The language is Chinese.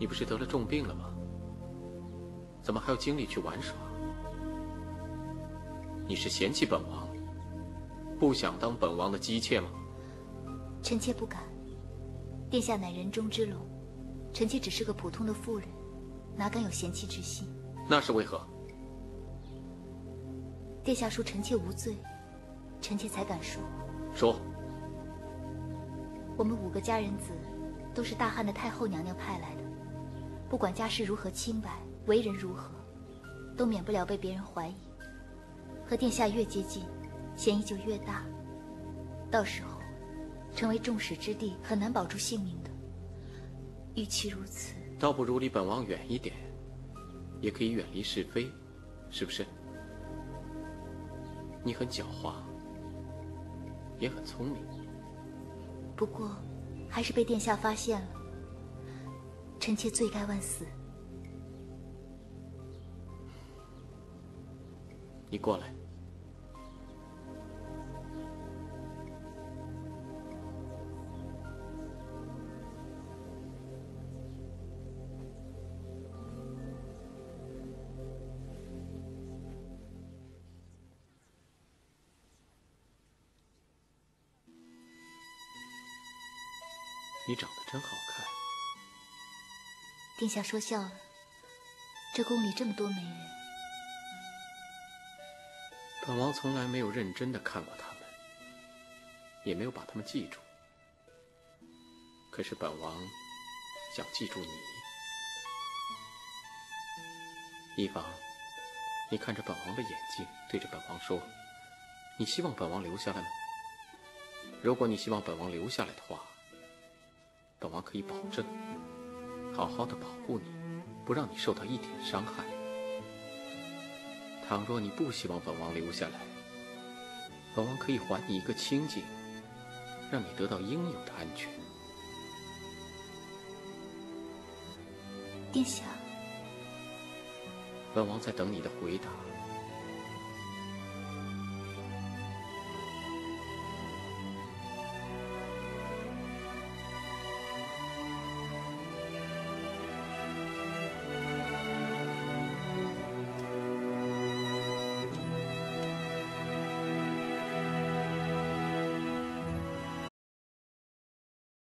你不是得了重病了吗？怎么还有精力去玩耍？你是嫌弃本王，不想当本王的姬妾吗？ 臣妾不敢。殿下乃人中之龙，臣妾只是个普通的妇人，哪敢有嫌弃之心？ 那是为何？ 殿下说臣妾无罪，臣妾才敢说。 说。 我们5个家人子都是大汉的太后娘娘派来的，不管家世如何清白，为人如何，都免不了被别人怀疑。和殿下越接近，嫌疑就越大，到时候成为众矢之的，很难保住性命的。与其如此， 倒不如离本王远一点，也可以远离是非，是不是？你很狡猾，也很聪明。 不过还是被殿下发现了，臣妾罪该万死。 你过来。你长得真好看。 殿下说笑了，这宫里这么多美人， 本王从来没有认真的看过她们，也没有把她们记住。可是本王想记住你。一房，你看着本王的眼睛，对着本王说，你希望本王留下来吗？如果你希望本王留下来的话，本王可以保证好好的保护你，不让你受到一点伤害。倘若你不希望本王留下来，本王可以还你一个清净，让你得到应有的安全。 殿下， 本王在等你的回答。